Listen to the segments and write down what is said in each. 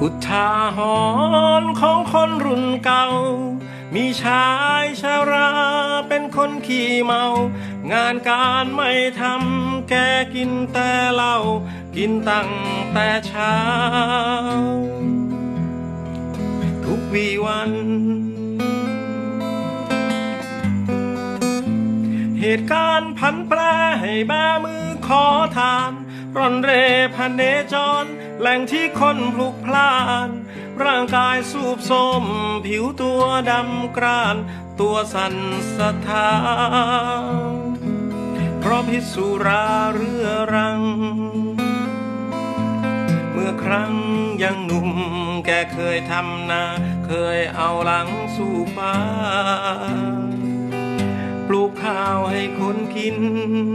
อุทาหรณ์ของคนรุ่นเก่ามีชายชาราเป็นคนขี้เมางานการไม่ทำแกกินแต่เหล้ากินตั้งแต่เช้าทุกวี่วันเหตุการณ์ผันแปรให้แบมือขอทานร่อนเร่พันเนจรแหล่งที่คนพลุกพล่านร่างกายสูบโทรมผิวตัวดำกร้านตัวสั่นสะท้านเพราะพิษสุราเรื้อรังเมื่อครั้งยังหนุ่มแกเคยทำนาเคยเอาหลังสู่ฟ้าปลูกข้าวให้คนกิน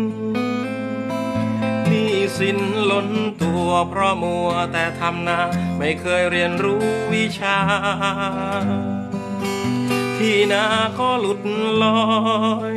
หนี้สินล้นตัวเพราะมัวแต่ทำนาไม่เคยเรียนรู้วิชาที่นาก็หลุดลอย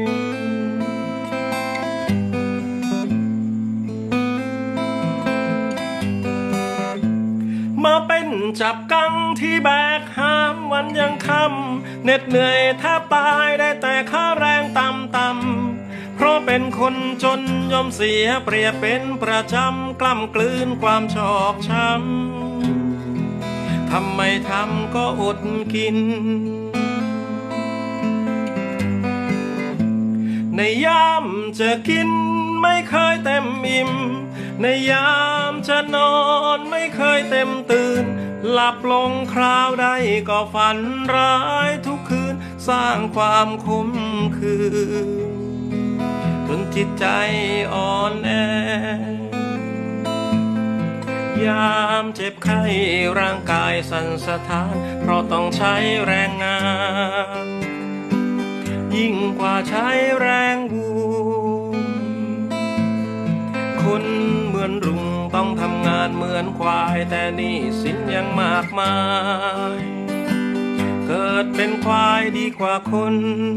มาเป็นจับกังที่แบกหามวันยังค่ำเหน็ดเหนื่อยแทบตายได้แต่ค่าแรงต่ำๆเพราะเป็นคนจนยอมเสียเปรียบเป็นประจำกล้ำกลืนความชอกช้ำทำไม่ทำก็อดกินในยามจะกินไม่เคยเต็มอิ่มในยามจะนอนไม่เคยเต็มตื่นหลับลงคราวใดก็ฝันร้ายทุกคืนสร้างความขมขื่นจนจิตใจอ่อนแอยามเจ็บไข้ร่างกายสั่นสะท้านเพราะต้องใช้แรงงานยิ่งกว่าใช้แรงวัวคนเหมือนรุงต้องทำงานเหมือนควายแต่หนี้สินยังมากมายเกิดเป็นควายดีกว่าคน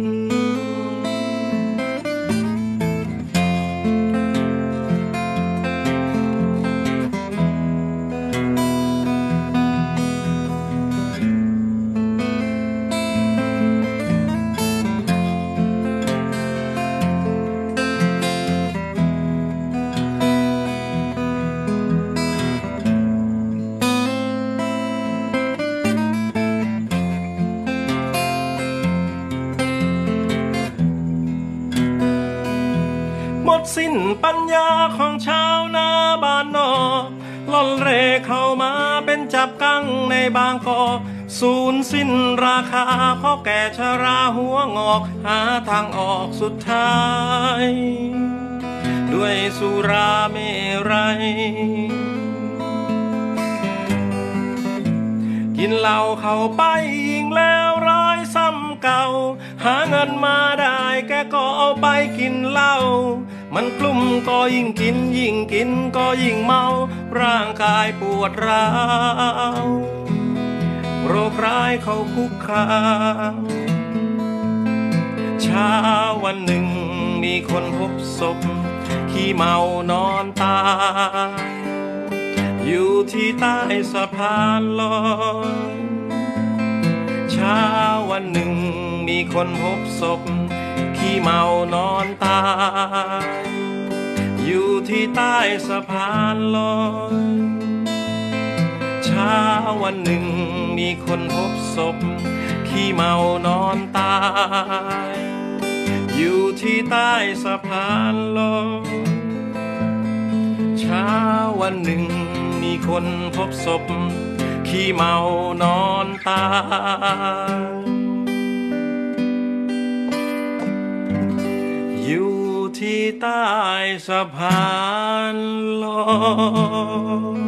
หมดสิ้นปัญญาของชาวนาบ้านนอกล่อนเร่เข้ามาเป็นจับกังในบางกอกสูญสิ้นราคาเพราะแก่ชราหัวงอกหาทางออกสุดท้ายด้วยสุราเมรัยกินเหล้าเข้าไปยิ่งแล้วร้ายซ้ำเก่าหาเงินมาได้แกก็เอาไปกินเหล้ามันกลุ่มก็ยิ่งกินก็ยิ่งเมาร่างกายปวดร้าวโรคร้ายเขาคุกคามเช้าวันหนึ่งมีคนพบศพขี้เมานอนตายอยู่ที่ใต้สะพานลอยเช้าวันหนึ่งมีคนพบศพขี้เมานอนตายอยู่ที่ใต้สะพานลอยเช้าวันหนึ่งมีคนพบศพขี้เมานอนตายอยู่ที่ใต้สะพานลอยเช้าวันหนึ่งมีคนพบศพขี้เมานอนตายอยู่ที่ใต้สะพานลอย